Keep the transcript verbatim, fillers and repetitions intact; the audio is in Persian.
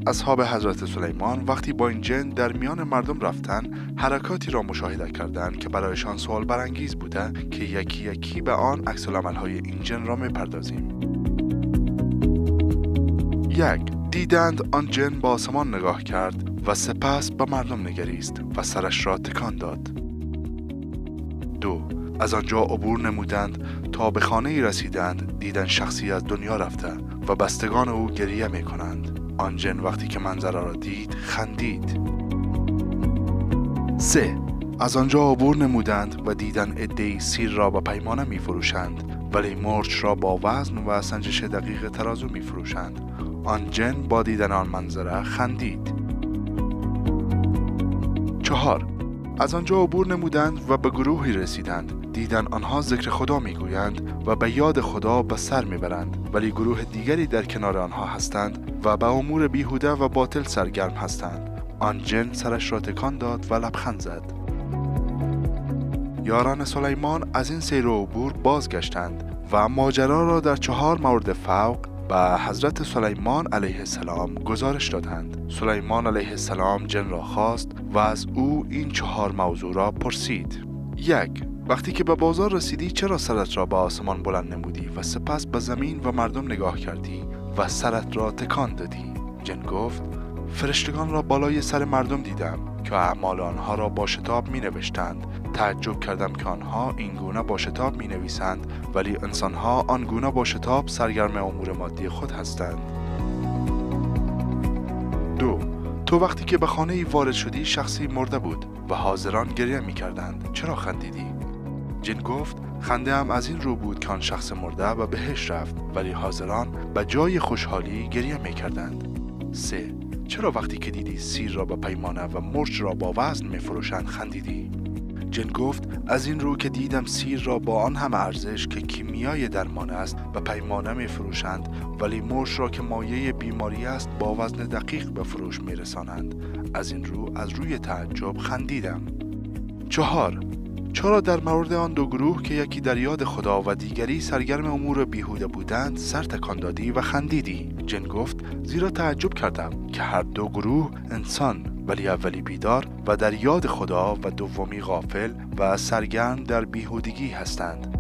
اصحاب حضرت سلیمان وقتی با این جن در میان مردم رفتن، حرکاتی را مشاهده کردند که برایشان سوال برانگیز بوده که یکی یکی به آن عکس العمل‌های این جن را می‌پردازیم. یک، دیدند آن جن با آسمان نگاه کرد و سپس به مردم نگریست و سرش را تکان داد. دو، از آنجا عبور نمودند تا به خانه‌ای رسیدند، دیدند شخصی از دنیا رفته و بستگان او گریه می‌کنند. آن جن وقتی که منظره را دید خندید. سه، از آنجا عبور نمودند و دیدند عده‌ای سیر را به پیمانه می‌فروشند ولی مرچ را با وزن و سنجش دقیق ترازو می‌فروشند. آن جن با دیدن آن منظره خندید. چهار، از آنجا عبور نمودند و به گروهی رسیدند، دیدن آنها ذکر خدا میگویند و به یاد خدا به سر میبرند ولی گروه دیگری در کنار آنها هستند و به امور بیهوده و باطل سرگرم هستند. آن جن سرش را تکان داد و لبخند زد. یاران سلیمان از این سیر و عبور بازگشتند و ماجرا را در چهار مورد فوق به حضرت سلیمان علیه السلام گزارش دادند. سلیمان علیه السلام جن را خواست و از او این چهار موضوع را پرسید. یک، وقتی که به بازار رسیدی چرا سرت را به آسمان بلند نمودی و سپس به زمین و مردم نگاه کردی و سرت را تکان دادی؟ جن گفت فرشتگان را بالای سر مردم دیدم که اعمال آنها را با شتاب می نوشتند. تعجب کردم که آنها این گونه با شتاب می نویسند ولی انسانها آن گونه با شتاب سرگرم امور مادی خود هستند. دو، تو وقتی که به خانه ای وارد شدی شخصی مرده بود و حاضران گریه می کردند. چرا خندیدی؟ جن گفت خنده هم از این رو بود که آن شخص مرده و بهش رفت ولی حاضران به جای خوشحالی گریه می کردند. سه، چرا وقتی که دیدی سیر را به پیمانه و مرچ را با وزن می فروشند خندیدی؟ جن گفت از این رو که دیدم سیر را با آن هم ارزش که کیمیای درمان است به پیمانه می فروشند ولی مرچ را که مایه بیماری است با وزن دقیق به فروش می رسانند. از این رو از روی تعجب خندیدم. چهار، چرا در مورد آن دو گروه که یکی در یاد خدا و دیگری سرگرم امور بیهوده بودند سر تکان دادی و خندیدی؟ جن گفت زیرا تعجب کردم که هر دو گروه انسان ولی اولی بیدار و در یاد خدا و دومی غافل و سرگرم در بیهودگی هستند.